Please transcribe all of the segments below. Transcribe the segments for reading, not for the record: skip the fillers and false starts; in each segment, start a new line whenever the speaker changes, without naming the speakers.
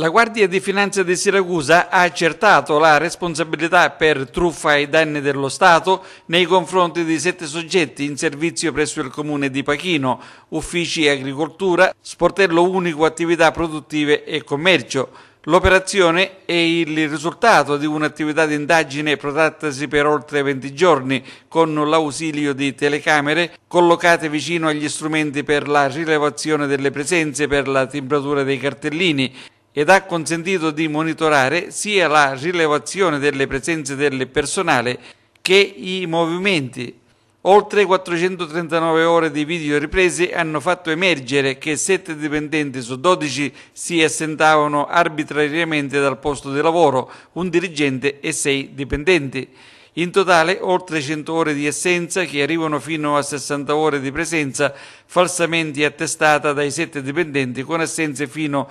La Guardia di Finanza di Siracusa ha accertato la responsabilità per truffa ai danni dello Stato nei confronti di 7 soggetti in servizio presso il comune di Pachino, uffici agricoltura, sportello unico attività produttive e commercio. L'operazione è il risultato di un'attività di indagine protrattasi per oltre 20 giorni con l'ausilio di telecamere collocate vicino agli strumenti per la rilevazione delle presenze per la timbratura dei cartellini ed ha consentito di monitorare sia la rilevazione delle presenze del personale che i movimenti. Oltre 439 ore di video riprese hanno fatto emergere che 7 dipendenti su 12 si assentavano arbitrariamente dal posto di lavoro, un dirigente e 6 dipendenti. In totale oltre 100 ore di assenza che arrivano fino a 60 ore di presenza falsamente attestata dai 7 dipendenti con assenze fino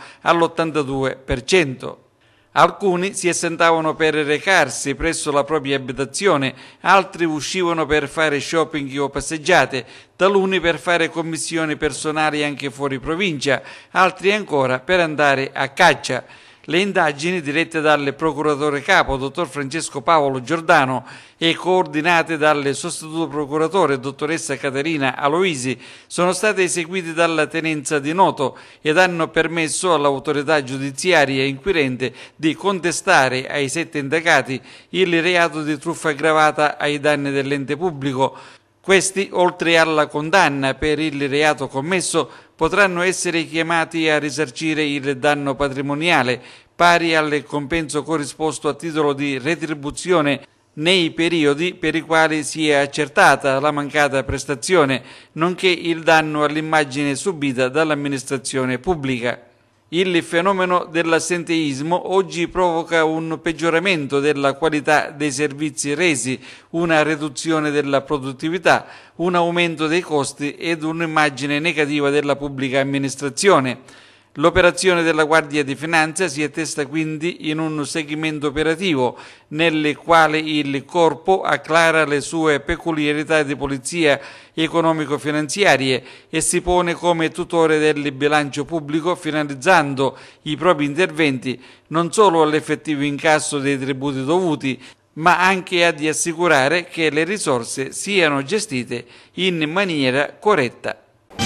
all'82%. Alcuni si assentavano per recarsi presso la propria abitazione, altri uscivano per fare shopping o passeggiate, taluni per fare commissioni personali anche fuori provincia, altri ancora per andare a caccia. Le indagini, dirette dal procuratore capo, dottor Francesco Paolo Giordano, e coordinate dal sostituto procuratore, dottoressa Caterina Aloisi, sono state eseguite dalla tenenza di Noto ed hanno permesso all'autorità giudiziaria inquirente di contestare ai 7 indagati il reato di truffa aggravata ai danni dell'ente pubblico. Questi, oltre alla condanna per il reato commesso, potranno essere chiamati a risarcire il danno patrimoniale, pari al compenso corrisposto a titolo di retribuzione nei periodi per i quali si è accertata la mancata prestazione, nonché il danno all'immagine subita dall'amministrazione pubblica. Il fenomeno dell'assenteismo oggi provoca un peggioramento della qualità dei servizi resi, una riduzione della produttività, un aumento dei costi ed un'immagine negativa della pubblica amministrazione. L'operazione della Guardia di Finanza si attesta quindi in un segmento operativo nel quale il Corpo acclara le sue peculiarità di polizia economico-finanziarie e si pone come tutore del bilancio pubblico, finalizzando i propri interventi non solo all'effettivo incasso dei tributi dovuti, ma anche ad assicurare che le risorse siano gestite in maniera corretta.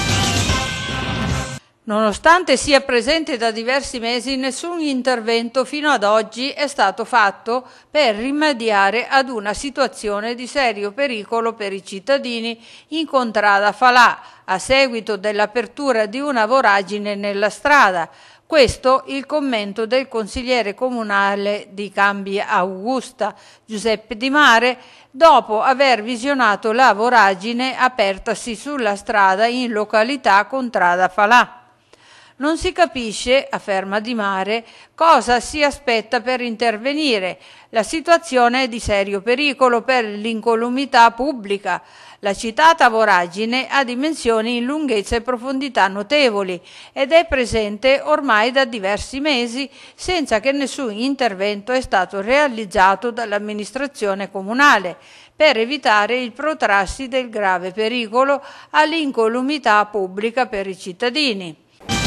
Nonostante sia presente da diversi mesi, nessun intervento fino ad oggi è stato fatto per rimediare ad una situazione di serio pericolo per i cittadini in contrada Falà, a seguito dell'apertura di una voragine nella strada. Questo il commento del consigliere comunale di Cambi Augusta, Giuseppe Di Mare, dopo aver visionato la voragine apertasi sulla strada in località Contrada Falà. Non si capisce, afferma Di Mare, cosa si aspetta per intervenire. La situazione è di serio pericolo per l'incolumità pubblica. La citata voragine ha dimensioni in lunghezza e profondità notevoli ed è presente ormai da diversi mesi senza che nessun intervento è stato realizzato dall'amministrazione comunale per evitare il protrarsi del grave pericolo all'incolumità pubblica per i cittadini.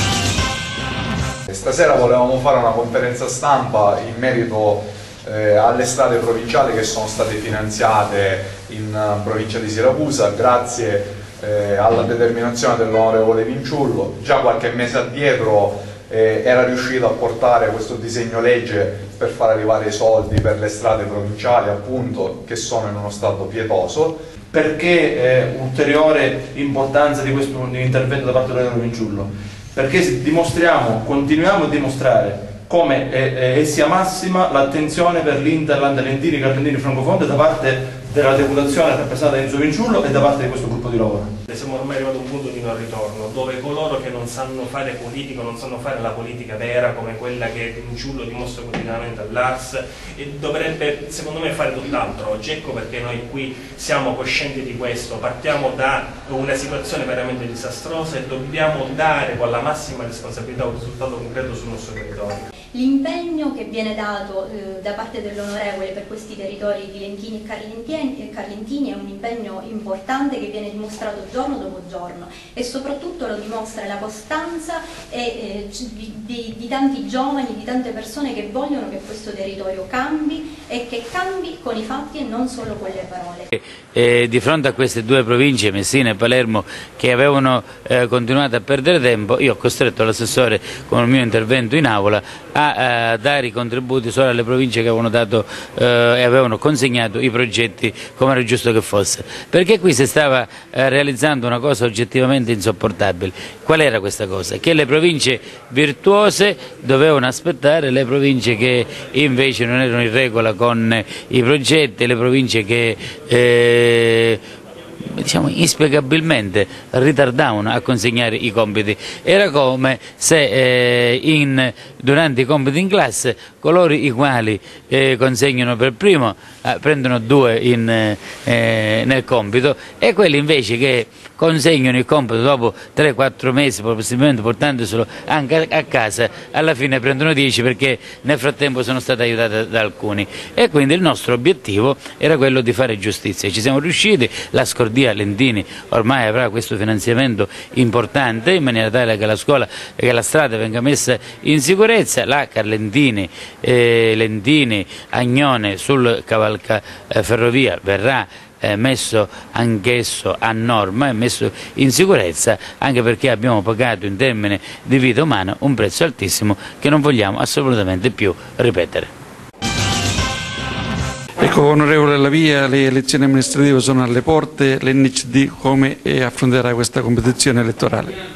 Stasera volevamo fare una conferenza stampa in merito alle strade provinciali che sono state finanziate in provincia di Siracusa grazie alla determinazione dell'onorevole Vinciullo. Già qualche mese addietro era riuscito a portare questo disegno legge per far arrivare i soldi per le strade provinciali, appunto, che sono in uno stato pietoso.
Perché ulteriore importanza di questo intervento da parte dell'onorevole Vinciullo? Perché continuiamo a dimostrare come sia massima l'attenzione per l'Interland, Lentini, Carpentini, Francofonte da parte della deputazione rappresentata da Enzo Vinciullo e da parte di questo gruppo di lavoro.
Siamo ormai arrivati a un punto di non ritorno, dove coloro che non sanno fare politica, non sanno fare la politica vera, come quella che Vinciullo dimostra quotidianamente all'Ars, e dovrebbe, secondo me, fare tutt'altro oggi. Ecco perché noi qui siamo coscienti di questo, partiamo da una situazione veramente disastrosa e dobbiamo dare con la massima responsabilità un risultato concreto sul nostro territorio.
L'impegno che viene dato da parte dell'onorevole per questi territori di Lentini e Carlentini è un impegno importante che viene dimostrato giorno dopo giorno, e soprattutto lo dimostra la costanza di tanti giovani, di tante persone che vogliono che questo territorio cambi, e che cambi con i fatti e non solo con le parole.
Di fronte a queste due province, Messina e Palermo, che avevano continuato a perdere tempo, io ho costretto l'assessore con il mio intervento in aula a dare i contributi solo alle province che avevano dato e avevano consegnato i progetti come era giusto che fosse, perché qui si stava realizzando una cosa oggettivamente insopportabile. Qual era questa cosa? Che le province virtuose dovevano aspettare le province che invece non erano in regola con i progetti, le province che diciamo inspiegabilmente ritardavano a consegnare i compiti. Era come se durante i compiti in classe coloro i quali consegnano per primo prendono 2 nel compito, e quelli invece che consegnano il compito dopo 3-4 mesi, possibilmente portandoselo anche a casa, alla fine prendono 10 perché nel frattempo sono stati aiutati da alcuni. E quindi il nostro obiettivo era quello di fare giustizia. Ci siamo riusciti, la Scordia Lentini ormai avrà questo finanziamento importante in maniera tale che la scuola e che la strada venga messa in sicurezza. La Carlentini, Lentini, Agnone sul cavalcaferrovia verrà messo anch'esso a norma e messo in sicurezza, anche perché abbiamo pagato in termini di vita umana un prezzo altissimo che non vogliamo assolutamente più ripetere.
Ecco, onorevole Lavia, le elezioni amministrative sono alle porte, l'NCD come affronterà questa competizione elettorale?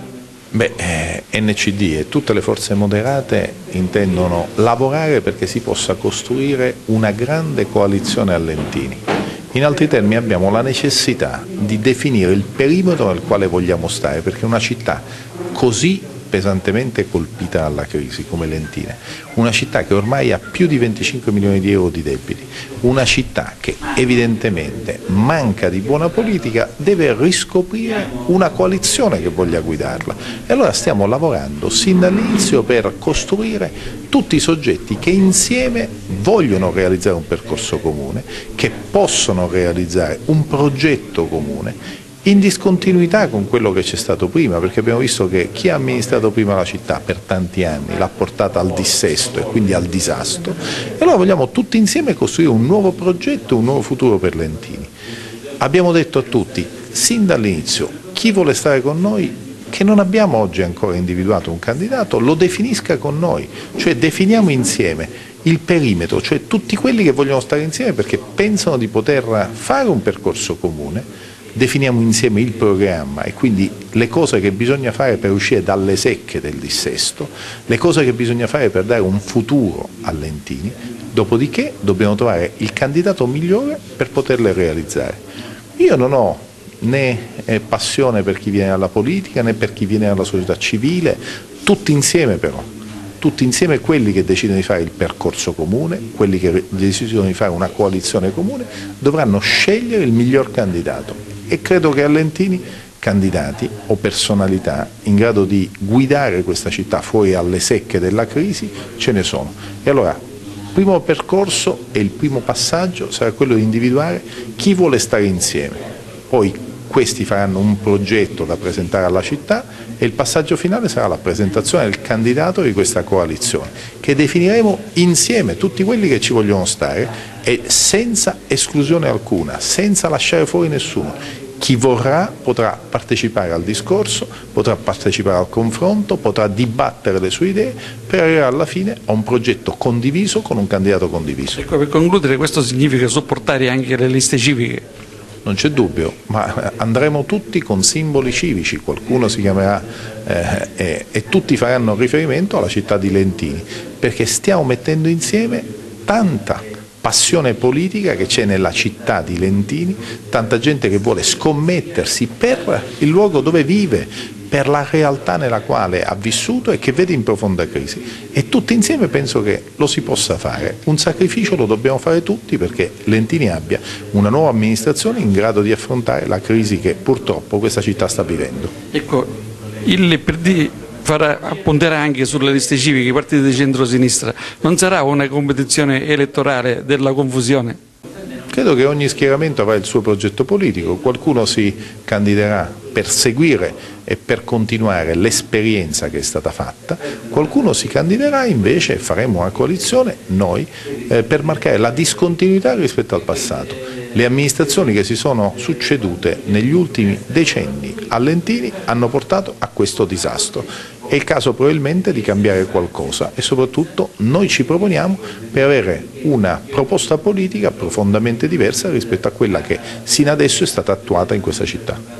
NCD e tutte le forze moderate intendono lavorare perché si possa costruire una grande coalizione a Lentini. In altri termini abbiamo la necessità di definire il perimetro nel quale vogliamo stare, perché una città così pesantemente colpita dalla crisi come Lentini, una città che ormai ha più di 25 milioni di euro di debiti, una città che evidentemente manca di buona politica, deve riscoprire una coalizione che voglia guidarla. E allora stiamo lavorando sin dall'inizio per costruire tutti i soggetti che insieme vogliono realizzare un percorso comune, che possono realizzare un progetto comune in discontinuità con quello che c'è stato prima, perché abbiamo visto che chi ha amministrato prima la città per tanti anni l'ha portata al dissesto e quindi al disastro, e allora vogliamo tutti insieme costruire un nuovo progetto, un nuovo futuro per Lentini. Abbiamo detto a tutti, sin dall'inizio, chi vuole stare con noi, che non abbiamo oggi ancora individuato un candidato, lo definisca con noi, cioè definiamo insieme il perimetro, cioè tutti quelli che vogliono stare insieme perché pensano di poter fare un percorso comune. Definiamo insieme il programma e quindi le cose che bisogna fare per uscire dalle secche del dissesto, le cose che bisogna fare per dare un futuro a Lentini, dopodiché dobbiamo trovare il candidato migliore per poterle realizzare. Io non ho né passione per chi viene dalla politica né per chi viene dalla società civile, tutti insieme però. Tutti insieme quelli che decidono di fare il percorso comune, quelli che decidono di fare una coalizione comune, dovranno scegliere il miglior candidato. E credo che a Lentini candidati o personalità in grado di guidare questa città fuori alle secche della crisi ce ne sono. E allora il primo percorso e il primo passaggio sarà quello di individuare chi vuole stare insieme. Poi questi faranno un progetto da presentare alla città e il passaggio finale sarà la presentazione del candidato di questa coalizione, che definiremo insieme tutti quelli che ci vogliono stare e senza esclusione alcuna, senza lasciare fuori nessuno. Chi vorrà potrà partecipare al discorso, potrà partecipare al confronto, potrà dibattere le sue idee per arrivare alla fine a un progetto condiviso con un candidato condiviso.
Ecco, per concludere, questo significa sopportare anche le liste civiche?
Non c'è dubbio, ma andremo tutti con simboli civici, qualcuno si chiamerà e tutti faranno riferimento alla città di Lentini, perché stiamo mettendo insieme tanta passione politica che c'è nella città di Lentini, tanta gente che vuole scommettersi per il luogo dove vive, per la realtà nella quale ha vissuto e che vede in profonda crisi. E tutti insieme penso che lo si possa fare. Un sacrificio lo dobbiamo fare tutti perché Lentini abbia una nuova amministrazione in grado di affrontare la crisi che purtroppo questa città sta vivendo.
Ecco, il PD punterà anche sulle liste civiche, i partiti di centrosinistra. Non sarà una competizione elettorale della confusione?
Credo che ogni schieramento avrà il suo progetto politico, qualcuno si candiderà per seguire e per continuare l'esperienza che è stata fatta, qualcuno si candiderà invece, e faremo una coalizione noi, per marcare la discontinuità rispetto al passato. Le amministrazioni che si sono succedute negli ultimi decenni a Lentini hanno portato a questo disastro. È il caso probabilmente di cambiare qualcosa e soprattutto noi ci proponiamo per avere una proposta politica profondamente diversa rispetto a quella che sino adesso è stata attuata in questa città.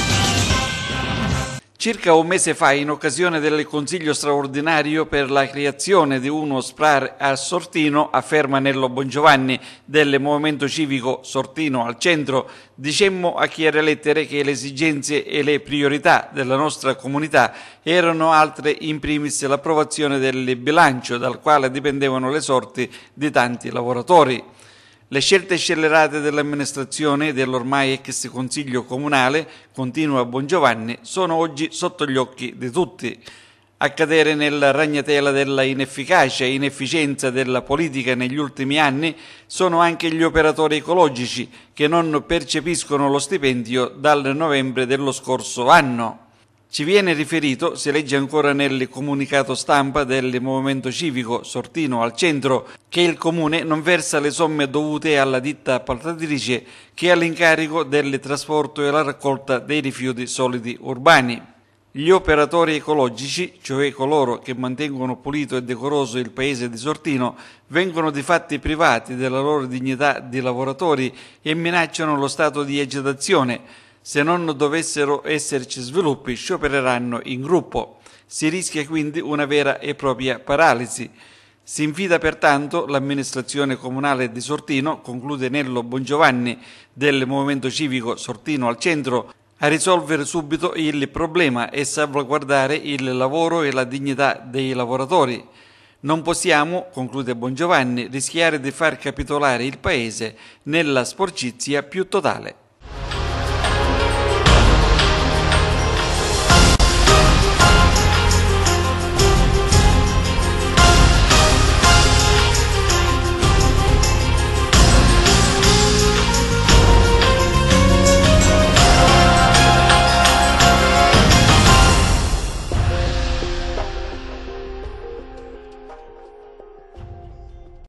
Circa un mese fa, in occasione del Consiglio straordinario per la creazione di uno SPRAR a Sortino, afferma Nello Bongiovanni del Movimento Civico Sortino al Centro, dicemmo a chiare lettere che le esigenze e le priorità della nostra comunità erano altre, in primis l'approvazione del bilancio dal quale dipendevano le sorti di tanti lavoratori. Le scelte scellerate dell'amministrazione e dell'ormai ex Consiglio Comunale, continua Bongiovanni, sono oggi sotto gli occhi di tutti. A cadere nella ragnatela della inefficacia e inefficienza della politica negli ultimi anni sono anche gli operatori ecologici che non percepiscono lo stipendio dal novembre dello scorso anno. Ci viene riferito, si legge ancora nel comunicato stampa del Movimento Civico Sortino al Centro, che il Comune non versa le somme dovute alla ditta appaltatrice che ha l'incarico del trasporto e la raccolta dei rifiuti solidi urbani. Gli operatori ecologici, cioè coloro che mantengono pulito e decoroso il paese di Sortino, vengono di fatti privati della loro dignità di lavoratori e minacciano lo stato di agitazione. Se non dovessero esserci sviluppi, sciopereranno in gruppo. Si rischia quindi una vera e propria paralisi. Si invita pertanto l'amministrazione comunale di Sortino, conclude Nello Bongiovanni del Movimento Civico Sortino al Centro, a risolvere subito il problema e salvaguardare il lavoro e la dignità dei lavoratori. Non possiamo, conclude Bongiovanni, rischiare di far capitolare il paese nella sporcizia più totale.